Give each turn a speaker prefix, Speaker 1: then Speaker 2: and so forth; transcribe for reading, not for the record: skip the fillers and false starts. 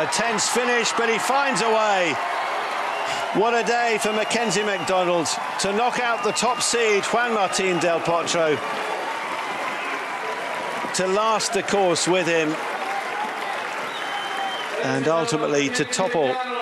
Speaker 1: A tense finish, but he finds a way. What a day for Mackenzie McDonald's to knock out the top seed, Juan Martín del Potro, to last the course with him, and ultimately to topple